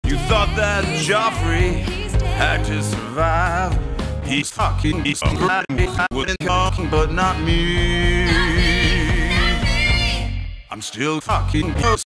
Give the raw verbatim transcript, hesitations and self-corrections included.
You thought that Joffrey had to survive. He's talking, he's wouldn't talking, but not me. I'm still talking close.